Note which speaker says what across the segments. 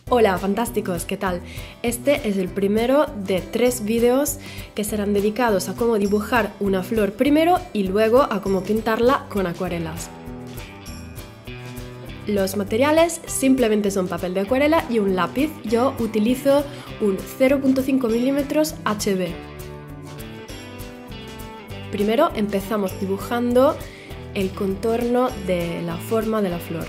Speaker 1: Hola fantásticos, ¿qué tal? Este es el primero de 3 vídeos que serán dedicados a cómo dibujar una flor primero y luego a cómo pintarla con acuarelas. Los materiales simplemente son papel de acuarela y un lápiz. Yo utilizo un 0.5 mm HB. Primero empezamos dibujando el contorno de la forma de la flor.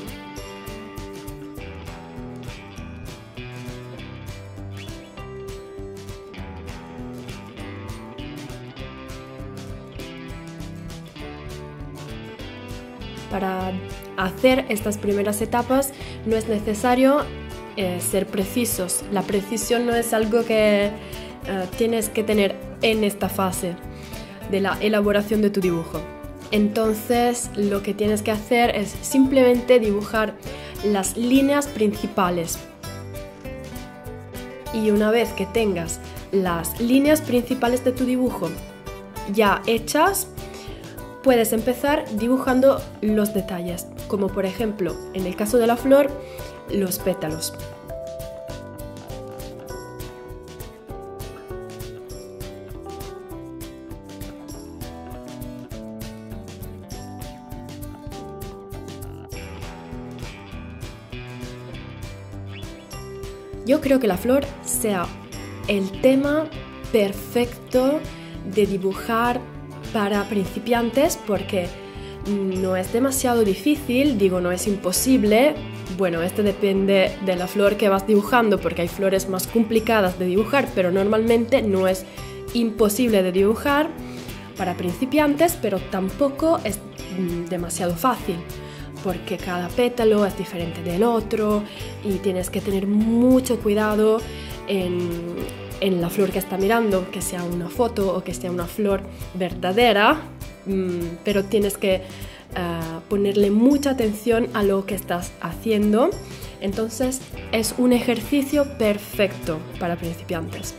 Speaker 1: Para hacer estas primeras etapas no es necesario ser precisos. La precisión no es algo que tienes que tener en esta fase de la elaboración de tu dibujo. Entonces lo que tienes que hacer es simplemente dibujar las líneas principales. Y una vez que tengas las líneas principales de tu dibujo ya hechas, puedes empezar dibujando los detalles, como por ejemplo, en el caso de la flor, los pétalos. Yo creo que la flor sea el tema perfecto de dibujar para principiantes porque no es demasiado difícil, digo, no es imposible. Bueno, esto depende de la flor que vas dibujando porque hay flores más complicadas de dibujar, pero normalmente no es imposible de dibujar para principiantes, pero tampoco es demasiado fácil porque cada pétalo es diferente del otro y tienes que tener mucho cuidado en la flor que está mirando, que sea una foto o que sea una flor verdadera, pero tienes que ponerle mucha atención a lo que estás haciendo. Entonces es un ejercicio perfecto para principiantes.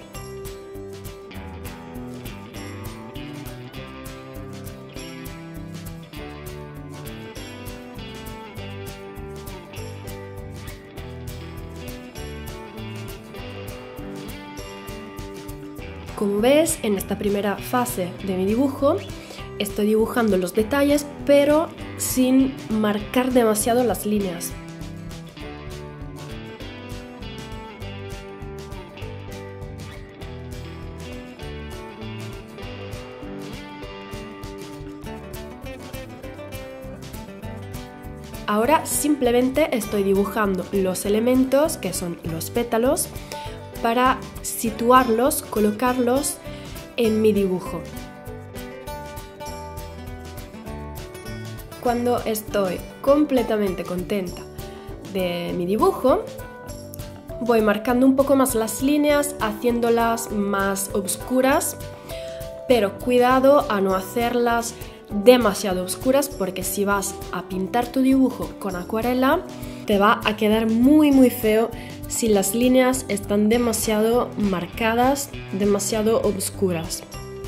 Speaker 1: Como ves, en esta primera fase de mi dibujo estoy dibujando los detalles, pero sin marcar demasiado las líneas. Ahora simplemente estoy dibujando los elementos, que son los pétalos, para situarlos, colocarlos en mi dibujo. Cuando estoy completamente contenta de mi dibujo, voy marcando un poco más las líneas, haciéndolas más oscuras, pero cuidado a no hacerlas demasiado oscuras porque si vas a pintar tu dibujo con acuarela, te va a quedar muy feo si las líneas están demasiado marcadas, demasiado oscuras.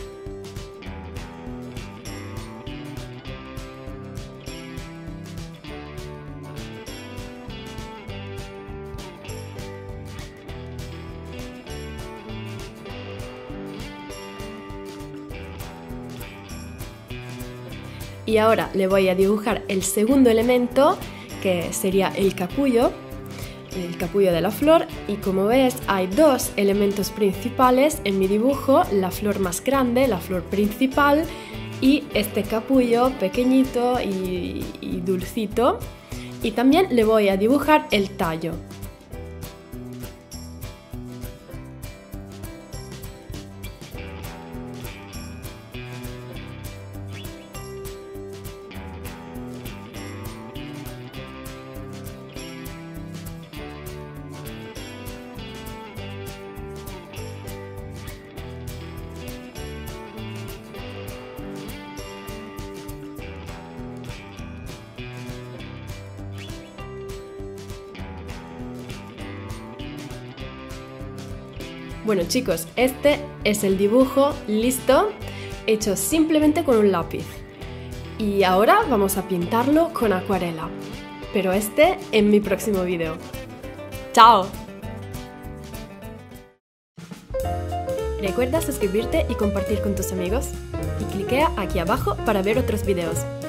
Speaker 1: Y ahora le voy a dibujar el segundo elemento, que sería el capullo de la flor, y como ves hay dos elementos principales en mi dibujo: la flor más grande, la flor principal, y este capullo pequeñito y dulcito, y también le voy a dibujar el tallo. Bueno chicos, este es el dibujo listo, hecho simplemente con un lápiz. Y ahora vamos a pintarlo con acuarela, pero este en mi próximo vídeo. ¡Chao! Recuerda suscribirte y compartir con tus amigos. Y cliquea aquí abajo para ver otros videos.